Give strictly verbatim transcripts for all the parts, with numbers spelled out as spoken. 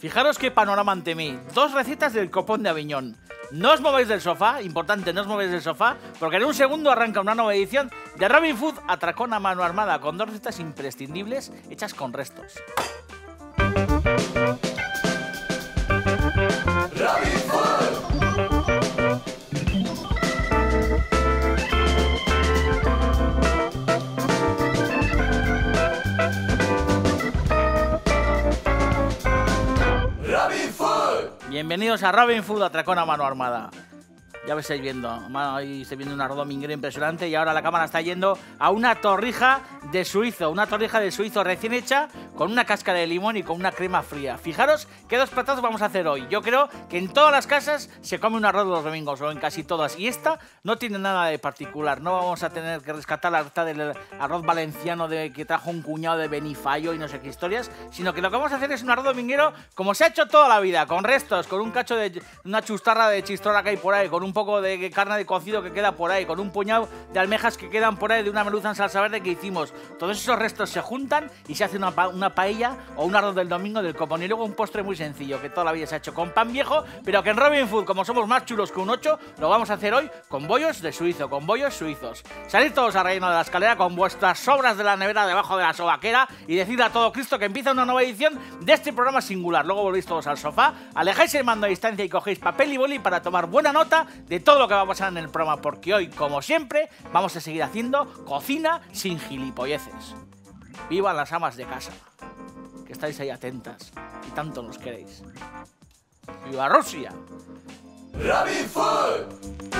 Fijaros qué panorama ante mí. Dos recetas del copón de Aviñón. No os mováis del sofá, importante, no os mováis del sofá, porque en un segundo arranca una nueva edición de Robin Food Atracón a mano armada, con dos recetas imprescindibles hechas con restos. Robin Food. Bienvenidos a Robin Food Atracón a mano armada. Ya me estáis viendo, ahí estoy viendo un arroz dominguero impresionante y ahora la cámara está yendo a una torrija de suizo, una torrija de suizo recién hecha con una cáscara de limón y con una crema fría. Fijaros qué dos platos vamos a hacer hoy. Yo creo que en todas las casas se come un arroz los domingos, o en casi todas, y esta no tiene nada de particular. No vamos a tener que rescatar la receta del arroz valenciano de que trajo un cuñado de Benifallo y no sé qué historias, sino que lo que vamos a hacer es un arroz dominguero como se ha hecho toda la vida, con restos, con un cacho de una chustarra de chistorra que hay por ahí, con un poco de carne de cocido que queda por ahí, con un puñado de almejas que quedan por ahí, de una merluza en salsa verde que hicimos. Todos esos restos se juntan y se hace una, pa una paella o un arroz del domingo del copón. Y luego un postre muy sencillo que toda la vida se ha hecho con pan viejo, pero que en Robin Food, como somos más chulos que un ocho, lo vamos a hacer hoy con bollos de suizo, con bollos suizos. Salid todos a relleno de la escalera con vuestras sobras de la nevera debajo de la sobaquera y decid a todo Cristo que empieza una nueva edición de este programa singular. Luego volvéis todos al sofá, alejáis el mando a distancia y cogéis papel y boli para tomar buena nota de todo lo que va a pasar en el programa, porque hoy, como siempre, vamos a seguir haciendo cocina sin gilipolleces. ¡Vivan las amas de casa! Que estáis ahí atentas y tanto nos queréis. ¡Viva Rusia! Robin Food.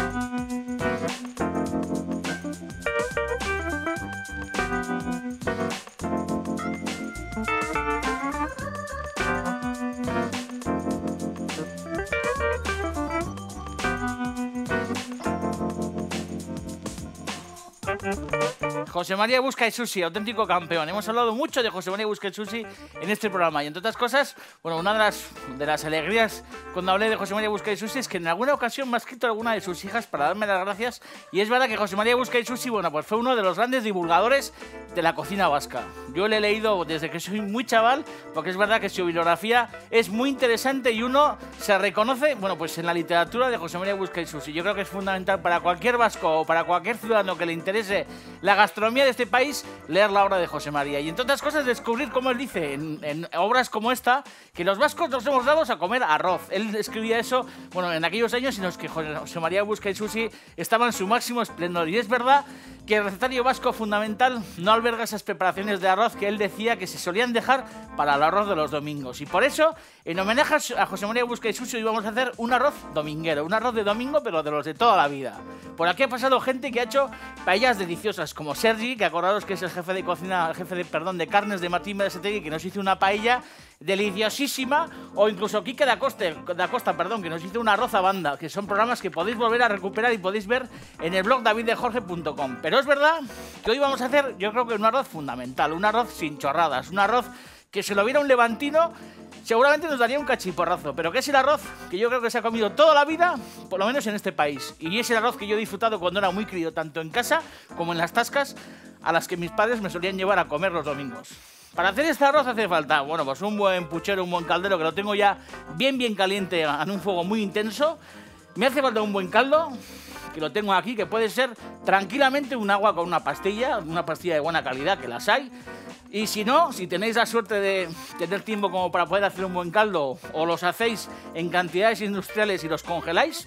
José María Busca y Sushi, auténtico campeón. Hemos hablado mucho de José María Busca y Sushi en este programa y entre otras cosas, bueno, una de las, de las alegrías cuando hablé de José María Busca y Sushi es que en alguna ocasión me ha escrito alguna de sus hijas para darme las gracias y es verdad que José María Busca y Sushi, bueno, pues fue uno de los grandes divulgadores de la cocina vasca. Yo le he leído desde que soy muy chaval porque es verdad que su bibliografía es muy interesante y uno se reconoce, bueno, pues en la literatura de José María Busca y Sushi. Yo creo que es fundamental para cualquier vasco o para cualquier ciudadano que le interese la gastronomía de este país leer la obra de José María y entre otras cosas descubrir, como él dice en, en obras como esta, que los vascos nos hemos dado a comer arroz. Él escribía eso, bueno, en aquellos años en los que José María Busca y Sushi estaba en su máximo esplendor y es verdad que el recetario vasco fundamental no alberga esas preparaciones de arroz que él decía que se solían dejar para el arroz de los domingos y por eso, en homenaje a José María Busca y Sushi, hoy vamos a hacer un arroz dominguero, un arroz de domingo pero de los de toda la vida. Por aquí ha pasado gente que ha hecho paellas deliciosas como Sergi, que acordaros que es el jefe de cocina, el jefe de, perdón, de carnes de Martín Berasategui, que nos hizo una paella deliciosísima, o incluso Quique da Costa, da Costa, perdón, que nos hizo una arroz a banda, que son programas que podéis volver a recuperar y podéis ver en el blog david de jorge punto com. Pero es verdad que hoy vamos a hacer, yo creo que un arroz fundamental, un arroz sin chorradas, un arroz que si lo viera un levantino seguramente nos daría un cachiporrazo, pero que es el arroz que yo creo que se ha comido toda la vida, por lo menos en este país, y es el arroz que yo he disfrutado cuando era muy crío, tanto en casa como en las tascas a las que mis padres me solían llevar a comer los domingos. Para hacer este arroz hace falta, bueno, pues un buen puchero, un buen caldero, que lo tengo ya bien bien caliente en un fuego muy intenso. Me hace falta un buen caldo, que lo tengo aquí, que puede ser tranquilamente un agua con una pastilla, una pastilla de buena calidad, que las hay. Y si no, si tenéis la suerte de tener tiempo como para poder hacer un buen caldo, o los hacéis en cantidades industriales y los congeláis,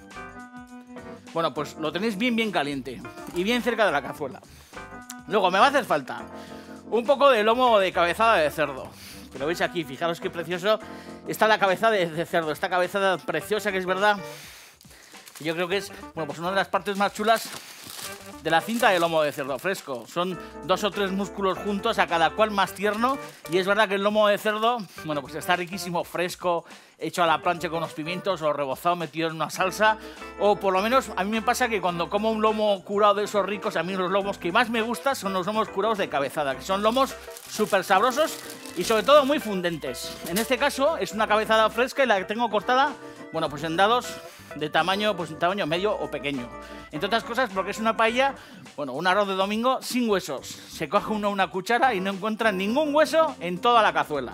bueno, pues lo tenéis bien bien caliente y bien cerca de la cazuela. Luego me va a hacer falta un poco de lomo de cabezada de cerdo, que lo veis aquí, fijaros qué precioso está la cabeza de, de cerdo, esta cabezada preciosa que es verdad, yo creo que es, bueno, pues una de las partes más chulas de la cinta de lomo de cerdo fresco. Son dos o tres músculos juntos, a cada cual más tierno, y es verdad que el lomo de cerdo, bueno, pues está riquísimo, fresco, hecho a la plancha con unos pimientos o rebozado, metido en una salsa, o por lo menos a mí me pasa que cuando como un lomo curado de esos ricos, a mí los lomos que más me gustan son los lomos curados de cabezada, que son lomos súper sabrosos y sobre todo muy fundentes. En este caso es una cabezada fresca y la que tengo cortada, bueno, pues en dados de tamaño, pues tamaño medio o pequeño. Entre otras cosas porque es una paella, bueno, un arroz de domingo sin huesos. Se coge uno una cuchara y no encuentra ningún hueso en toda la cazuela.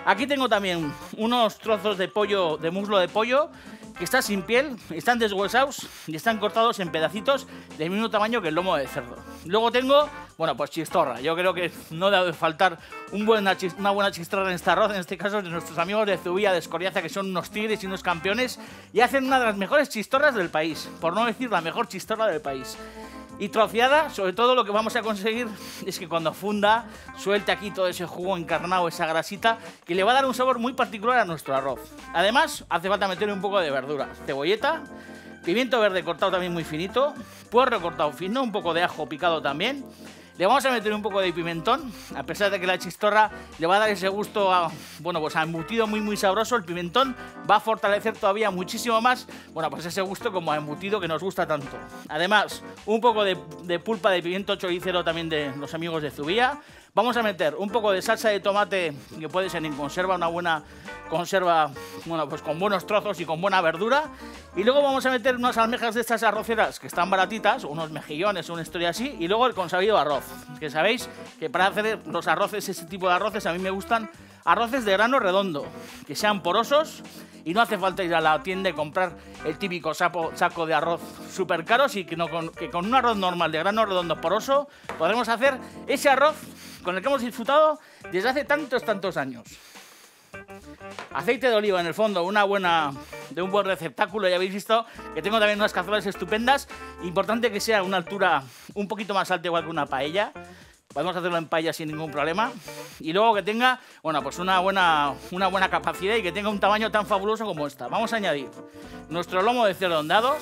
Aquí tengo también unos trozos de pollo, de muslo de pollo, que está sin piel, están deshuesados y están cortados en pedacitos del mismo tamaño que el lomo de cerdo. Luego tengo, bueno, pues chistorra. Yo creo que no debe faltar un buena, una buena chistorra en este arroz, en este caso de nuestros amigos de Zubia, de Escoriaza, que son unos tigres y unos campeones y hacen una de las mejores chistorras del país, por no decir la mejor chistorra del país. Y troceada, sobre todo lo que vamos a conseguir es que cuando funda suelte aquí todo ese jugo encarnado, esa grasita, que le va a dar un sabor muy particular a nuestro arroz. Además, hace falta meterle un poco de verdura, cebolleta, pimiento verde cortado también muy finito, puerro cortado fino, un poco de ajo picado también. Le vamos a meter un poco de pimentón, a pesar de que la chistorra le va a dar ese gusto a, bueno, pues a embutido muy muy sabroso. El pimentón va a fortalecer todavía muchísimo más, bueno, pues ese gusto como a embutido que nos gusta tanto. Además, un poco de, de pulpa de pimiento choricero también de los amigos de Zubia. Vamos a meter un poco de salsa de tomate, que puede ser en conserva, una buena conserva, bueno, pues con buenos trozos y con buena verdura. Y luego vamos a meter unas almejas de estas arroceras que están baratitas, unos mejillones o una historia así. Y luego el consabido arroz, que sabéis que para hacer los arroces, ese tipo de arroces, a mí me gustan arroces de grano redondo, que sean porosos y no hace falta ir a la tienda y comprar el típico sapo, saco de arroz súper caro, y que, no, con, que con un arroz normal de grano redondo poroso podremos hacer ese arroz con el que hemos disfrutado desde hace tantos, tantos años. Aceite de oliva en el fondo, una buena, de un buen receptáculo. Ya habéis visto que tengo también unas cazuelas estupendas. Importante que sea una altura un poquito más alta, igual que una paella. Podemos hacerlo en paella sin ningún problema. Y luego que tenga, bueno, pues una buena, una buena capacidad y que tenga un tamaño tan fabuloso como esta. Vamos a añadir nuestro lomo de cerdo en dados.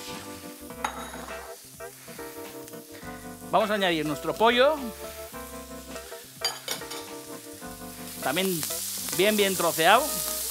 Vamos a añadir nuestro pollo. También bien, bien troceado.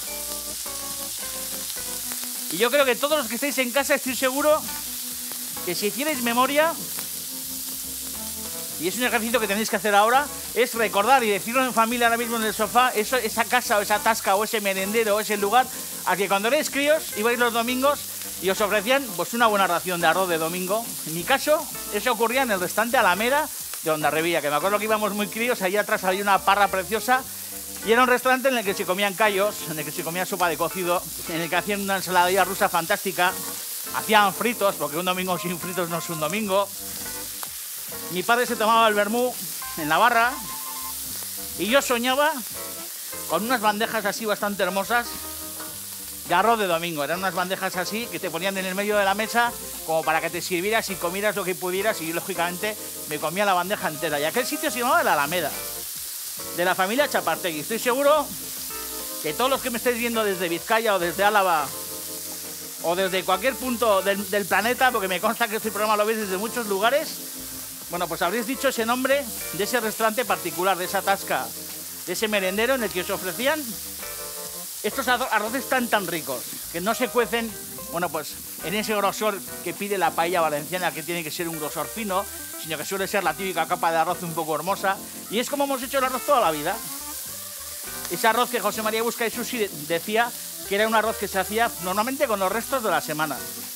Y yo creo que todos los que estáis en casa, estoy seguro que si hicierais memoria, y es un ejercicio que tenéis que hacer ahora, es recordar y decirlo en familia ahora mismo en el sofá, eso, esa casa o esa tasca o ese merendero o ese lugar a que cuando erais críos ibais los domingos y os ofrecían pues una buena ración de arroz de domingo. En mi caso, eso ocurría en el restaurante Alameda de Hondarribia, que me acuerdo que íbamos muy críos, ahí atrás había una parra preciosa. Y era un restaurante en el que se comían callos, en el que se comía sopa de cocido, en el que hacían una ensaladilla rusa fantástica, hacían fritos, porque un domingo sin fritos no es un domingo. Mi padre se tomaba el vermú en la barra y yo soñaba con unas bandejas así bastante hermosas de arroz de domingo. Eran unas bandejas así que te ponían en el medio de la mesa como para que te sirvieras y comieras lo que pudieras, y yo, lógicamente, me comía la bandeja entera. Y aquel sitio se llamaba La Alameda, de la familia Chapartegui. Estoy seguro que todos los que me estáis viendo desde Vizcaya o desde Álava o desde cualquier punto del, del planeta, porque me consta que este programa lo veis desde muchos lugares, bueno, pues habréis dicho ese nombre de ese restaurante particular, de esa tasca, de ese merendero en el que os ofrecían estos arroces tan tan ricos, que no se cuecen, bueno, pues en ese grosor que pide la paella valenciana, que tiene que ser un grosor fino, sino que suele ser la típica capa de arroz un poco hermosa. Y es como hemos hecho el arroz toda la vida. Ese arroz que José María Busca y Susi decía que era un arroz que se hacía normalmente con los restos de la semana.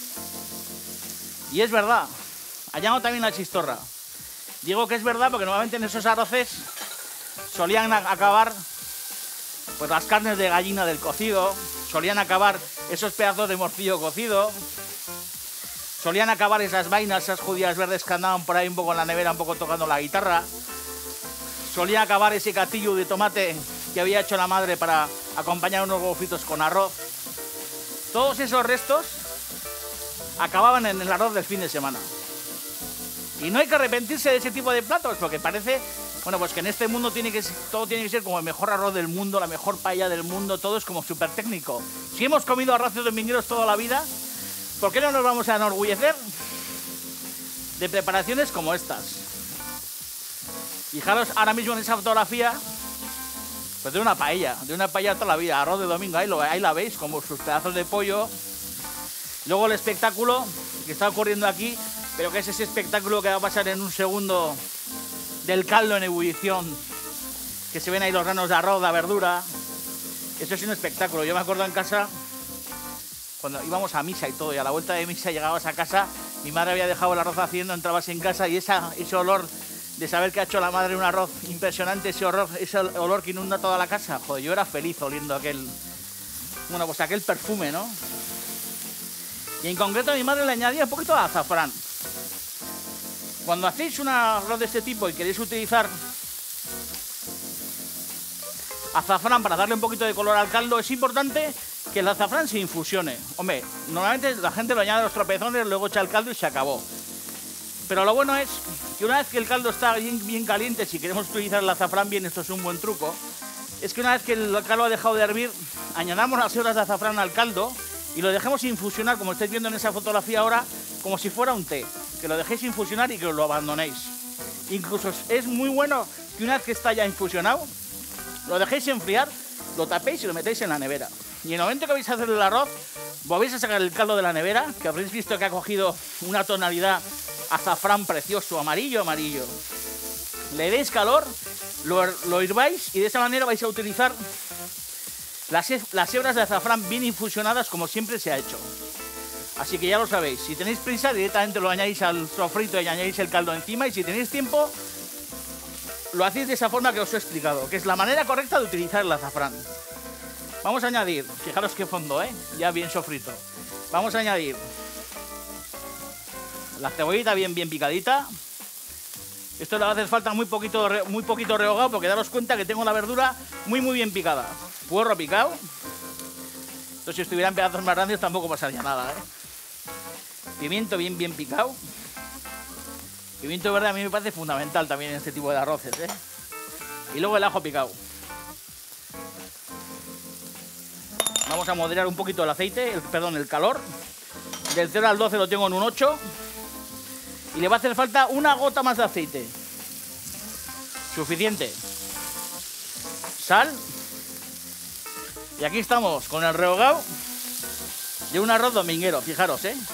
Y es verdad. Añado también la chistorra. Digo que es verdad porque normalmente en esos arroces solían acabar pues las carnes de gallina del cocido, solían acabar esos pedazos de morcillo cocido, solían acabar esas vainas, esas judías verdes que andaban por ahí un poco en la nevera, un poco tocando la guitarra, solían acabar ese catillo de tomate que había hecho la madre para acompañar unos huevos fritos con arroz. Todos esos restos acababan en el arroz del fin de semana. Y no hay que arrepentirse de ese tipo de platos, porque parece, bueno, pues que en este mundo tiene que, todo tiene que ser como el mejor arroz del mundo, la mejor paella del mundo, todo es como súper técnico. Si hemos comido arroces domingueros toda la vida, ¿por qué no nos vamos a enorgullecer de preparaciones como estas? Fijaros ahora mismo en esa fotografía, pues de una paella, de una paella toda la vida, arroz de domingo, ahí, lo, ahí la veis, como sus pedazos de pollo. Luego el espectáculo que está ocurriendo aquí, pero que es ese espectáculo que va a pasar en un segundo del caldo en ebullición, que se ven ahí los granos de arroz, la verdura. Eso es un espectáculo. Yo me acuerdo en casa, cuando íbamos a misa y todo, y a la vuelta de misa llegabas a casa, mi madre había dejado el arroz haciendo, entrabas en casa y esa, ese olor de saber que ha hecho la madre un arroz impresionante, ese, horror, ese olor que inunda toda la casa. Joder, yo era feliz oliendo aquel, bueno, pues aquel perfume, ¿no? Y en concreto a mi madre le añadía un poquito de azafrán. Cuando hacéis un arroz de este tipo y queréis utilizar azafrán para darle un poquito de color al caldo, es importante que el azafrán se infusione. Hombre, normalmente la gente lo añade a los tropezones, luego echa el caldo y se acabó. Pero lo bueno es que una vez que el caldo está bien, bien caliente, si queremos utilizar el azafrán bien, esto es un buen truco, es que una vez que el caldo ha dejado de hervir, añadamos las hebras de azafrán al caldo y lo dejemos infusionar, como estáis viendo en esa fotografía ahora, como si fuera un té. Que lo dejéis infusionar y que lo abandonéis. Incluso es muy bueno que una vez que está ya infusionado, lo dejéis enfriar, lo tapéis y lo metéis en la nevera. Y en el momento que vais a hacer el arroz, volvéis a sacar el caldo de la nevera, que habréis visto que ha cogido una tonalidad azafrán precioso, amarillo, amarillo. Le deis calor, lo, lo hirváis y de esa manera vais a utilizar las, las hebras de azafrán bien infusionadas como siempre se ha hecho. Así que ya lo sabéis, si tenéis prisa directamente lo añadís al sofrito y añadís el caldo encima, y si tenéis tiempo lo hacéis de esa forma que os he explicado, que es la manera correcta de utilizar el azafrán. Vamos a añadir, fijaros qué fondo, ¿eh? Ya bien sofrito. Vamos a añadir la cebollita bien bien picadita. Esto le va a hacer falta muy poquito, muy poquito rehogado, porque daros cuenta que tengo la verdura muy muy bien picada. Puerro picado. Entonces si estuviera en pedazos más grandes tampoco pasaría nada, ¿eh? Pimiento bien bien picado. Pimiento verde a mí me parece fundamental también en este tipo de arroces, ¿eh? Y luego el ajo picado. Vamos a moderar un poquito el aceite, el, perdón, el calor. Del cero al doce lo tengo en un ocho. Y le va a hacer falta una gota más de aceite. Suficiente. Sal. Y aquí estamos con el rehogado de un arroz dominguero, fijaros, ¿eh?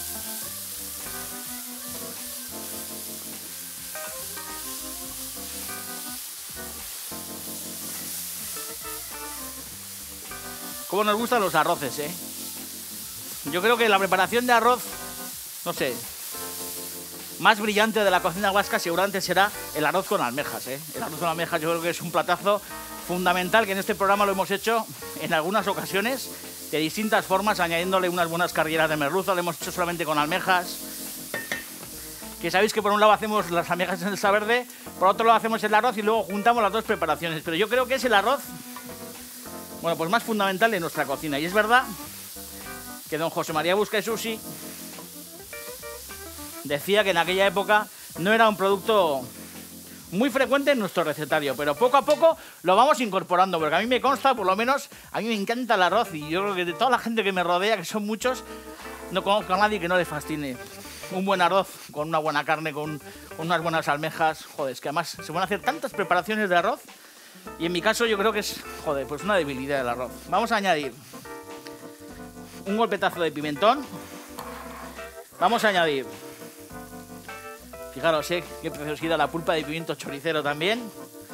Cómo nos gustan los arroces, ¿eh? Yo creo que la preparación de arroz, no sé, más brillante de la cocina vasca seguramente será el arroz con almejas, ¿eh? El arroz con almejas yo creo que es un platazo fundamental, que en este programa lo hemos hecho en algunas ocasiones de distintas formas, añadiéndole unas buenas carrilleras de merluza. Lo hemos hecho solamente con almejas, que sabéis que por un lado hacemos las almejas en salsa verde, por otro lado hacemos el arroz y luego juntamos las dos preparaciones. Pero yo creo que es el arroz, bueno, pues más fundamental de nuestra cocina. Y es verdad que don José María Busca y Sushi decía que en aquella época no era un producto muy frecuente en nuestro recetario, pero poco a poco lo vamos incorporando, porque a mí me consta, por lo menos, a mí me encanta el arroz, y yo creo que de toda la gente que me rodea, que son muchos, no conozco a nadie que no le fascine un buen arroz con una buena carne, con, con unas buenas almejas. Joder, es que además se van a hacer tantas preparaciones de arroz, y en mi caso yo creo que es, joder, pues una debilidad del arroz. Vamos a añadir un golpetazo de pimentón. Vamos a añadir, fijaros, ¿eh? Qué preciosidad, la pulpa de pimiento choricero también.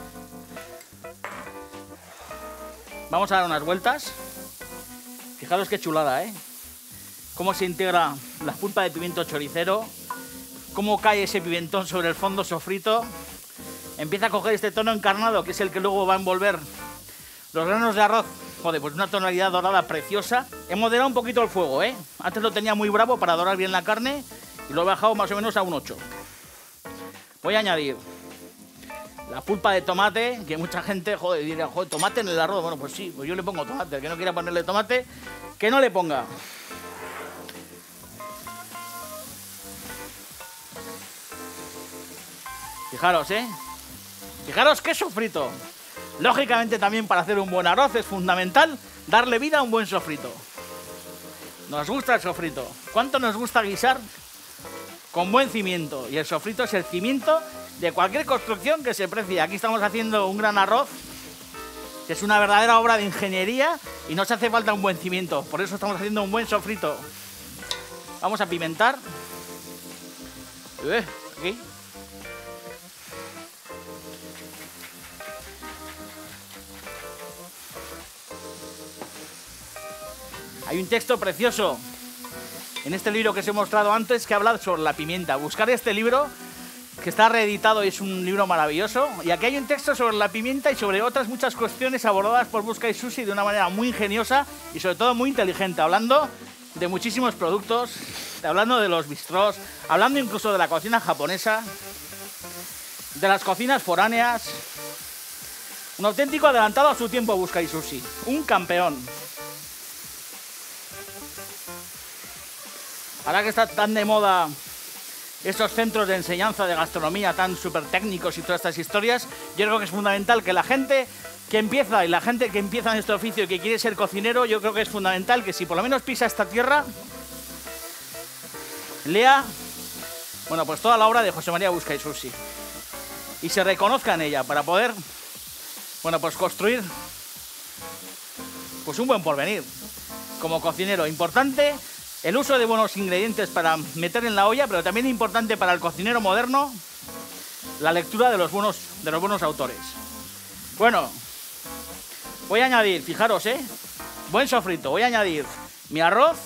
Vamos a dar unas vueltas. Fijaros qué chulada, ¿eh? Cómo se integra la pulpa de pimiento choricero, cómo cae ese pimentón sobre el fondo sofrito. Empieza a coger este tono encarnado, que es el que luego va a envolver los granos de arroz. Joder, pues una tonalidad dorada preciosa. He moderado un poquito el fuego, ¿eh? Antes lo tenía muy bravo para dorar bien la carne y lo he bajado más o menos a un ocho. Voy a añadir la pulpa de tomate, que mucha gente, joder, dirá, joder, tomate en el arroz. Bueno, pues sí, pues yo le pongo tomate. El que no quiera ponerle tomate, que no le ponga. Fijaros, ¿eh? Fijaros qué sofrito. Lógicamente también para hacer un buen arroz es fundamental darle vida a un buen sofrito. Nos gusta el sofrito. ¿Cuánto nos gusta guisar con buen cimiento? Y el sofrito es el cimiento de cualquier construcción que se precie. Aquí estamos haciendo un gran arroz, que es una verdadera obra de ingeniería, y nos hace falta un buen cimiento. Por eso estamos haciendo un buen sofrito. Vamos a pimentar. Eh, aquí. Hay un texto precioso en este libro que os he mostrado antes que habla sobre la pimienta. Buscar este libro, que está reeditado y es un libro maravilloso. Y aquí hay un texto sobre la pimienta y sobre otras muchas cuestiones abordadas por Busca y Sushi de una manera muy ingeniosa y sobre todo muy inteligente, hablando de muchísimos productos, hablando de los bistrós, hablando incluso de la cocina japonesa, de las cocinas foráneas. Un auténtico adelantado a su tiempo Busca y Sushi, un campeón. Ahora que está tan de moda estos centros de enseñanza de gastronomía tan súper técnicos y todas estas historias, yo creo que es fundamental que la gente que empieza y la gente que empieza en este oficio y que quiere ser cocinero, yo creo que es fundamental que si por lo menos pisa esta tierra, lea, bueno, pues toda la obra de José María Busca y Sushi y se reconozca en ella para poder, bueno, pues construir pues un buen porvenir como cocinero. Importante el uso de buenos ingredientes para meter en la olla, pero también importante para el cocinero moderno la lectura de los buenos, de los buenos autores. Bueno, voy a añadir, fijaros, ¿eh? Buen sofrito. Voy a añadir mi arroz.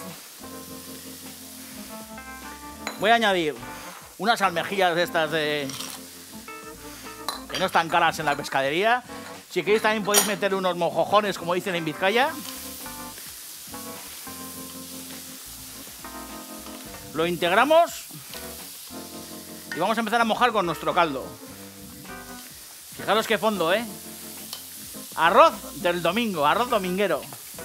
Voy a añadir unas almejillas de estas de... que no están caras en la pescadería. Si queréis también podéis meter unos mojojones, como dicen en Vizcaya. Lo integramos y vamos a empezar a mojar con nuestro caldo. Fijaros qué fondo, ¿eh? Arroz del domingo, arroz dominguero.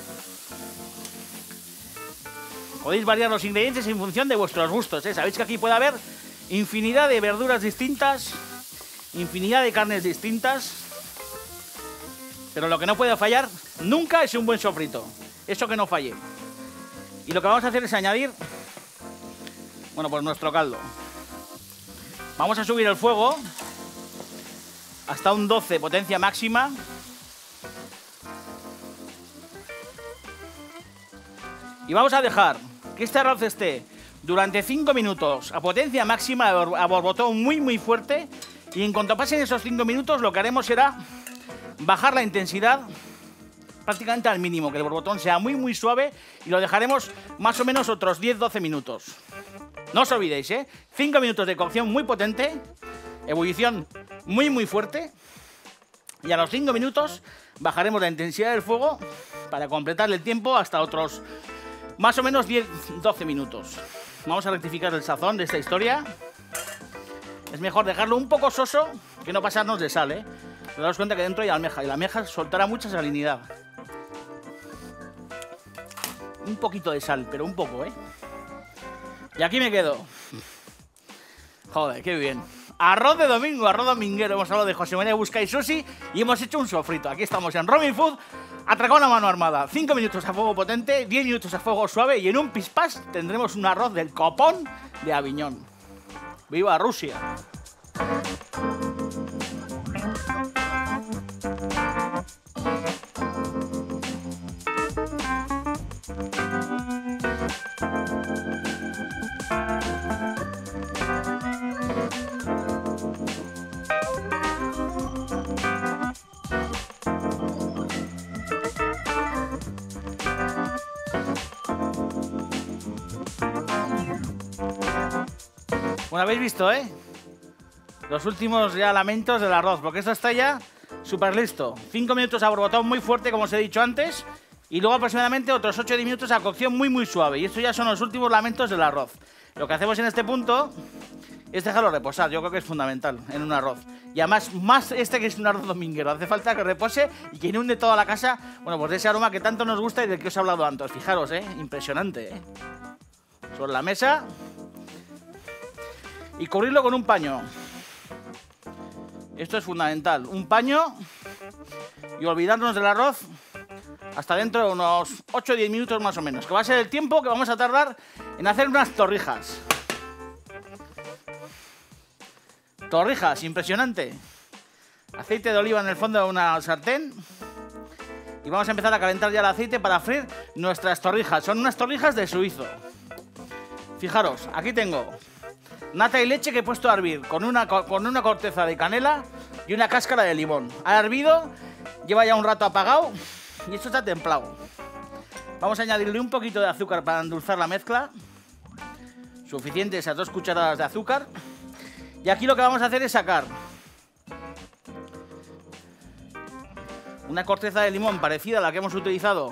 Podéis variar los ingredientes en función de vuestros gustos, ¿eh? Sabéis que aquí puede haber infinidad de verduras distintas, infinidad de carnes distintas, pero lo que no puede fallar nunca es un buen sofrito. Eso que no falle. Y lo que vamos a hacer es añadir, bueno, pues nuestro caldo. Vamos a subir el fuego hasta un doce, potencia máxima. Y vamos a dejar que este arroz esté durante cinco minutos a potencia máxima, a borbotón muy muy fuerte. Y en cuanto pasen esos cinco minutos, lo que haremos será bajar la intensidad prácticamente al mínimo, que el borbotón sea muy muy suave, y lo dejaremos más o menos otros diez doce minutos. No os olvidéis, ¿eh? cinco minutos de cocción muy potente, ebullición muy muy fuerte, y a los cinco minutos bajaremos la intensidad del fuego para completar el tiempo hasta otros más o menos diez doce minutos. Vamos a rectificar el sazón de esta historia. Es mejor dejarlo un poco soso que no pasarnos de sal, ¿eh? Te das cuenta que dentro hay almeja y la almeja soltará mucha salinidad. Un poquito de sal, pero un poco, ¿eh? Y aquí me quedo. Joder, qué bien. Arroz de domingo, arroz dominguero. Hemos hablado de José María Busca y Sushi y hemos hecho un sofrito. Aquí estamos en Robin Food, atracón a mano armada. cinco minutos a fuego potente, diez minutos a fuego suave y en un pispás tendremos un arroz del copón de Aviñón. ¡Viva Rusia! Bueno, habéis visto, ¿eh? Los últimos ya lamentos del arroz, porque esto está ya súper listo. cinco minutos a borbotón muy fuerte, como os he dicho antes, y luego aproximadamente otros ocho diez minutos a cocción muy muy suave. Y estos ya son los últimos lamentos del arroz. Lo que hacemos en este punto es dejarlo reposar. Yo creo que es fundamental en un arroz. Y además, más este que es un arroz dominguero. Hace falta que repose y que inunde toda la casa, bueno, pues de ese aroma que tanto nos gusta y del que os he hablado antes. Fijaros, ¿eh? Impresionante, ¿eh? Sobre la mesa. Y cubrirlo con un paño. Esto es fundamental. Un paño y olvidarnos del arroz hasta dentro de unos ocho o diez minutos más o menos, que va a ser el tiempo que vamos a tardar en hacer unas torrijas. Torrijas, impresionante. Aceite de oliva en el fondo de una sartén. Y vamos a empezar a calentar ya el aceite para freír nuestras torrijas. Son unas torrijas de suizo. Fijaros, aquí tengo nata y leche que he puesto a hervir con una, con una corteza de canela y una cáscara de limón. Ha hervido, lleva ya un rato apagado y esto está templado. Vamos a añadirle un poquito de azúcar para endulzar la mezcla. Suficiente esas dos cucharadas de azúcar. Y aquí lo que vamos a hacer es sacar una corteza de limón parecida a la que hemos utilizado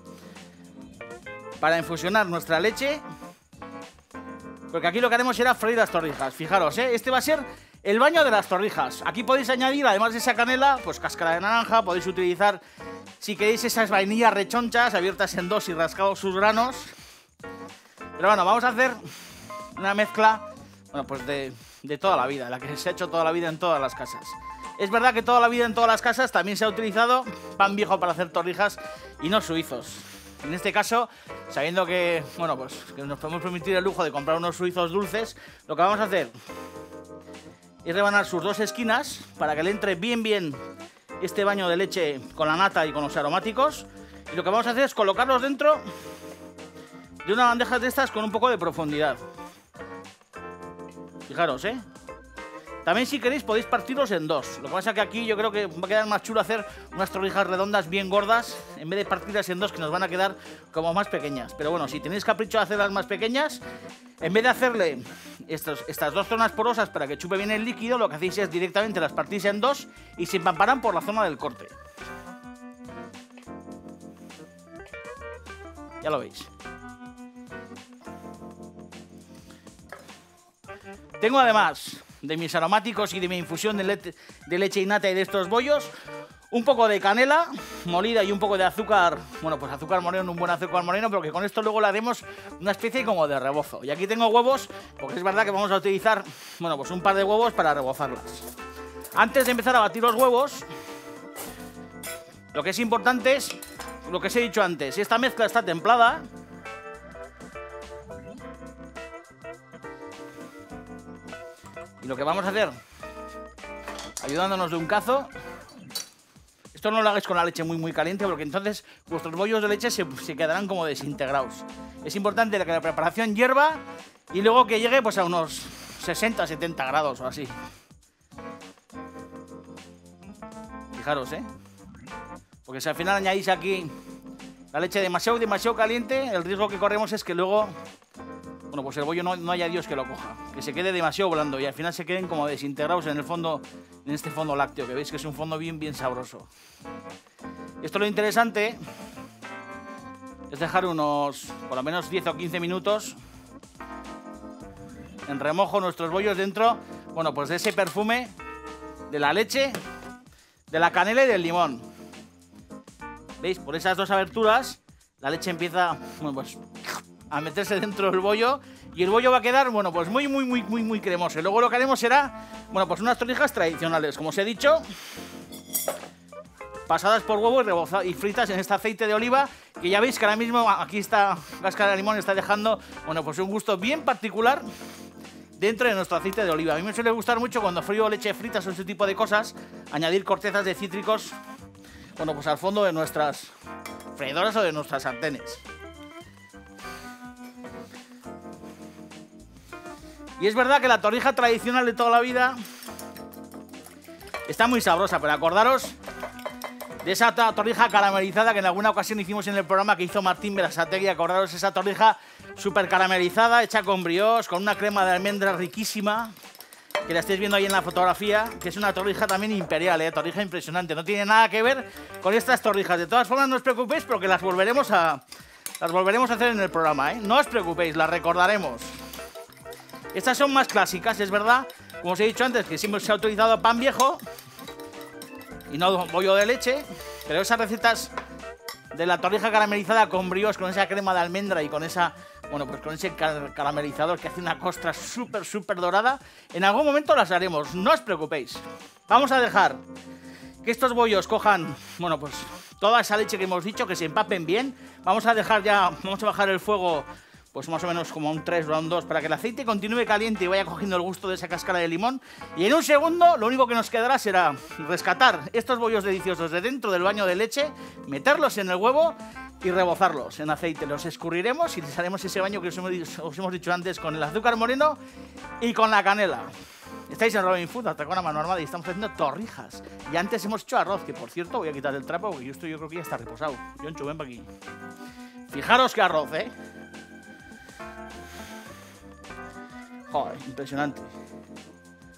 para infusionar nuestra leche. Porque aquí lo que haremos será freír las torrijas. Fijaros, ¿eh? Este va a ser el baño de las torrijas. Aquí podéis añadir, además de esa canela, pues cáscara de naranja. Podéis utilizar, si queréis, esas vainillas rechonchas abiertas en dos y rascados sus granos. Pero bueno, vamos a hacer una mezcla, bueno, pues de, de toda la vida, la que se ha hecho toda la vida en todas las casas. Es verdad que toda la vida en todas las casas también se ha utilizado pan viejo para hacer torrijas y no suizos. En este caso, sabiendo que, bueno, pues que nos podemos permitir el lujo de comprar unos suizos dulces, lo que vamos a hacer es rebanar sus dos esquinas para que le entre bien bien este baño de leche con la nata y con los aromáticos. Y lo que vamos a hacer es colocarlos dentro de una bandeja de estas con un poco de profundidad. Fijaros, ¿eh? También, si queréis, podéis partirlos en dos. Lo que pasa es que aquí yo creo que va a quedar más chulo hacer unas torrijas redondas bien gordas, en vez de partirlas en dos, que nos van a quedar como más pequeñas. Pero bueno, si tenéis capricho de hacerlas más pequeñas, en vez de hacerle estos, estas dos zonas porosas para que chupe bien el líquido, lo que hacéis es directamente las partís en dos y se empamparán por la zona del corte. Ya lo veis. Tengo además de mis aromáticos y de mi infusión de, le de leche y nata y de estos bollos, un poco de canela molida y un poco de azúcar, bueno, pues azúcar moreno, un buen azúcar moreno, pero que con esto luego le haremos una especie como de rebozo. Y aquí tengo huevos, porque es verdad que vamos a utilizar, bueno, pues un par de huevos para rebozarlas. Antes de empezar a batir los huevos, lo que es importante es lo que os he dicho antes. Si esta mezcla está templada, y lo que vamos a hacer, ayudándonos de un cazo, esto no lo hagáis con la leche muy muy caliente, porque entonces vuestros bollos de leche se, se quedarán como desintegrados. Es importante que la preparación hierva y luego que llegue pues a unos sesenta a setenta grados o así. Fijaros, ¿eh? Porque si al final añadís aquí la leche demasiado demasiado caliente, el riesgo que corremos es que luego, bueno, pues el bollo no, no haya Dios que lo coja, que se quede demasiado blando y al final se queden como desintegrados en el fondo, en este fondo lácteo, que veis que es un fondo bien, bien sabroso. Esto lo interesante es dejar unos, por lo menos diez o quince minutos en remojo nuestros bollos dentro, bueno, pues de ese perfume de la leche, de la canela y del limón. ¿Veis? Por esas dos aberturas la leche empieza, bueno, pues a meterse dentro del bollo y el bollo va a quedar, bueno, pues muy, muy, muy, muy, muy cremoso. Y luego lo que haremos será, bueno, pues unas torrijas tradicionales, como os he dicho, pasadas por huevo y, rebozadas y fritas en este aceite de oliva, que ya veis que ahora mismo aquí esta cáscara de limón está dejando, bueno, pues un gusto bien particular dentro de nuestro aceite de oliva. A mí me suele gustar mucho cuando frío leche fritas o este tipo de cosas, añadir cortezas de cítricos, bueno, pues al fondo de nuestras freidoras o de nuestras sartenes. Y es verdad que la torrija tradicional de toda la vida está muy sabrosa, pero acordaros de esa torrija caramelizada que en alguna ocasión hicimos en el programa que hizo Martín Berasategui. Acordaros esa torrija súper caramelizada, hecha con brioche, con una crema de almendra riquísima, que la estáis viendo ahí en la fotografía, que es una torrija también imperial, ¿eh? Torrija impresionante, no tiene nada que ver con estas torrijas. De todas formas, no os preocupéis porque las volveremos a, las volveremos a hacer en el programa, ¿eh? No os preocupéis, las recordaremos. Estas son más clásicas, es verdad, como os he dicho antes, que siempre se ha utilizado pan viejo y no bollo de leche, pero esas recetas de la torrija caramelizada con brioche, con esa crema de almendra y con esa, bueno, pues con ese car caramelizador que hace una costra súper, súper dorada, en algún momento las haremos, no os preocupéis. Vamos a dejar que estos bollos cojan, bueno, pues toda esa leche que hemos dicho, que se empapen bien. Vamos a dejar ya, vamos a bajar el fuego pues más o menos como a un tres o a un dos, para que el aceite continúe caliente y vaya cogiendo el gusto de esa cáscara de limón. Y en un segundo lo único que nos quedará será rescatar estos bollos deliciosos de dentro del baño de leche, meterlos en el huevo y rebozarlos en aceite. Los escurriremos y les haremos ese baño que os hemos, os hemos dicho antes con el azúcar moreno y con la canela. Estáis en Robin Food, Atacona Mano Armada, y estamos haciendo torrijas. Y antes hemos hecho arroz, que por cierto voy a quitar el trapo porque yo, estoy, yo creo que ya está reposado. Yonchu, ven para aquí. Fijaros qué arroz, ¿eh? Joder, impresionante.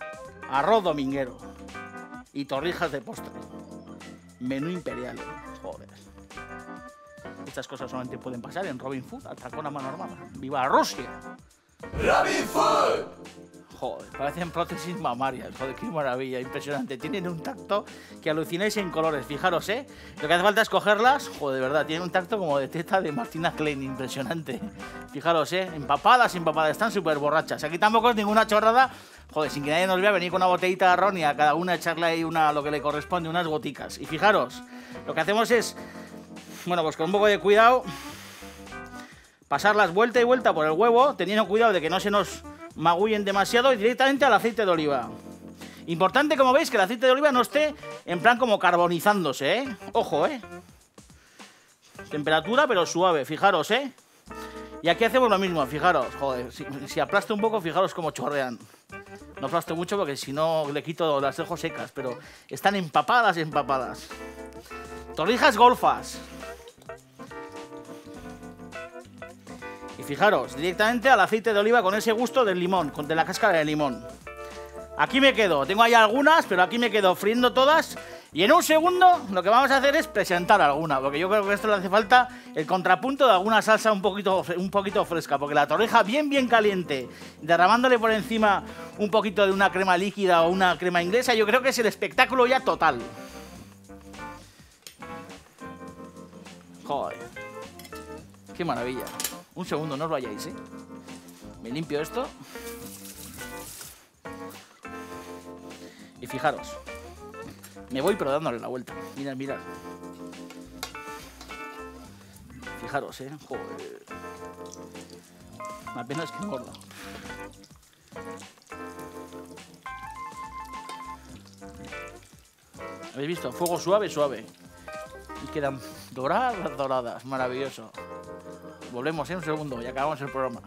arroz dominguero y torrijas de postre. Menú imperial. Joder. Estas cosas solamente pueden pasar en Robin Food, atracón a mano armada. ¡Viva Rusia! Robin Food. Joder, parecen prótesis mamarias. Joder, qué maravilla, impresionante. Tienen un tacto que alucináis en colores. Fijaros, ¿eh? Lo que hace falta es cogerlas. Joder, de verdad, tienen un tacto como de teta de Martina Klein. Impresionante. Fijaros, ¿eh? Empapadas, empapadas. Están súper borrachas. Aquí tampoco es ninguna chorrada. Joder, sin que nadie nos vea, venir con una botellita de ron y a cada una echarle ahí una, lo que le corresponde, unas goticas. Y fijaros, lo que hacemos es, bueno, pues con un poco de cuidado, pasarlas vuelta y vuelta por el huevo, teniendo cuidado de que no se nos magullen demasiado, y directamente al aceite de oliva. Importante, como veis, que el aceite de oliva no esté en plan como carbonizándose, ¿eh? Ojo, ¿eh? Temperatura, pero suave, fijaros, ¿eh? Y aquí hacemos lo mismo, fijaros, joder, si, si aplasto un poco, fijaros cómo chorrean. No aplasto mucho porque si no le quito, las dejo secas, pero están empapadas, empapadas. Torrijas golfas. Y fijaros, directamente al aceite de oliva con ese gusto del limón, de la cáscara de limón. Aquí me quedo, tengo ahí algunas, pero aquí me quedo friendo todas. Y en un segundo lo que vamos a hacer es presentar alguna, porque yo creo que esto le hace falta el contrapunto de alguna salsa un poquito, un poquito fresca, porque la torrija bien bien caliente, derramándole por encima un poquito de una crema líquida o una crema inglesa, yo creo que es el espectáculo ya total. Joder, qué maravilla. Un segundo, no os vayáis, ¿eh? Me limpio esto. Y fijaros, me voy pero dándole la vuelta. Mirad, mirad. Fijaros, ¿eh? Joder. La pena es que engorda. ¿Habéis visto? Fuego suave, suave. Y quedan doradas, doradas. Maravilloso. Volvemos en un segundo y acabamos el programa.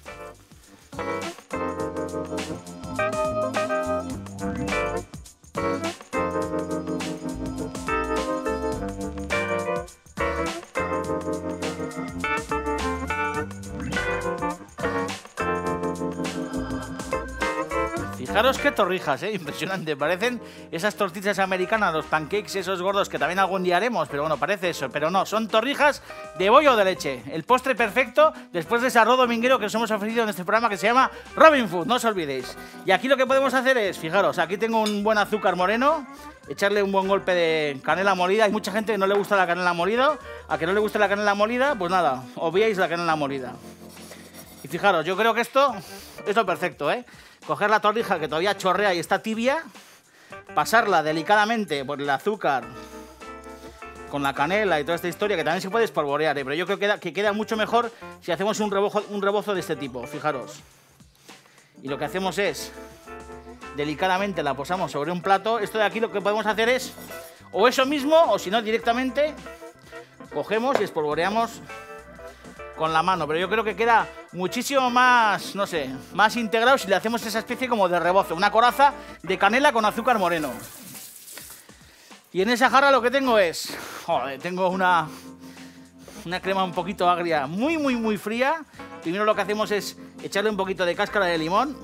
Fijaros qué torrijas, ¿eh? Impresionante. Parecen esas tortillas americanas, los pancakes esos gordos que también algún día haremos, pero bueno, parece eso. Pero no, son torrijas de bollo de leche. El postre perfecto después de ese arroz dominguero que os hemos ofrecido en este programa que se llama Robin Food, no os olvidéis. Y aquí lo que podemos hacer es, fijaros, aquí tengo un buen azúcar moreno, echarle un buen golpe de canela molida. Hay mucha gente que no le gusta la canela molida. A que no le guste la canela molida, pues nada, obviáis la canela molida. Y fijaros, yo creo que esto es lo perfecto, ¿eh? Coger la torrija que todavía chorrea y está tibia, pasarla delicadamente por el azúcar con la canela y toda esta historia, que también se puede espolvorear, ¿eh? Pero yo creo que queda, que queda mucho mejor si hacemos un rebozo, un rebozo de este tipo, fijaros. Y lo que hacemos es, delicadamente la posamos sobre un plato. Esto de aquí lo que podemos hacer es, o eso mismo, o si no directamente, cogemos y espolvoreamos con la mano, pero yo creo que queda muchísimo más, no sé, más integrado si le hacemos esa especie como de rebozo, una coraza de canela con azúcar moreno. Y en esa jarra lo que tengo es, joder, tengo una, una crema un poquito agria, muy, muy, muy fría. Primero lo que hacemos es echarle un poquito de cáscara de limón.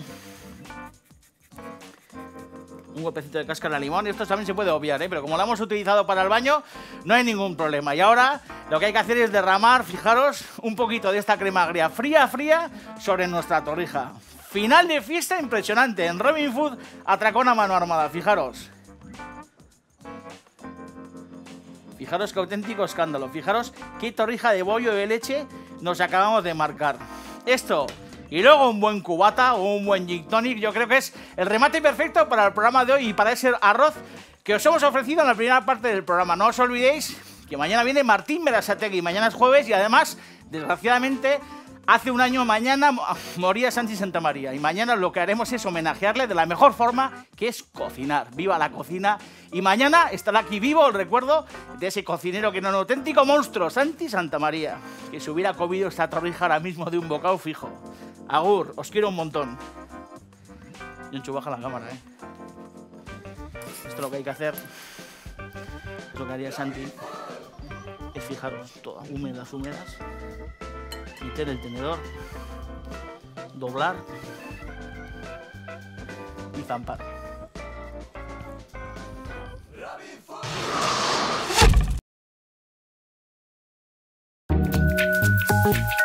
Un golpecito de cáscara de limón. Y esto también se puede obviar, ¿eh? Pero como lo hemos utilizado para el baño, no hay ningún problema. Y ahora lo que hay que hacer es derramar, fijaros, un poquito de esta crema agria fría, fría, sobre nuestra torrija. Final de fiesta impresionante en Robin Food, atracón a mano armada, fijaros. Fijaros qué auténtico escándalo. Fijaros qué torrija de bollo de leche nos acabamos de marcar. Esto y luego un buen cubata o un buen gin tonic, yo creo que es el remate perfecto para el programa de hoy y para ese arroz que os hemos ofrecido en la primera parte del programa. No os olvidéis que mañana viene Martín Berasategui, mañana es jueves y además, desgraciadamente, hace un año mañana moría Santi Santamaría y mañana lo que haremos es homenajearle de la mejor forma, que es cocinar. ¡Viva la cocina! Y mañana estará aquí vivo el recuerdo de ese cocinero que era un auténtico monstruo, Santi Santamaría, que se hubiera comido esta torrija ahora mismo de un bocado fijo. Agur, os quiero un montón. Yonchu, baja la cámara, ¿eh? Esto es lo que hay que hacer. Lo que haría Santi es fijaros, todas húmedas, húmedas. Meter el tenedor, doblar y zampar. Food.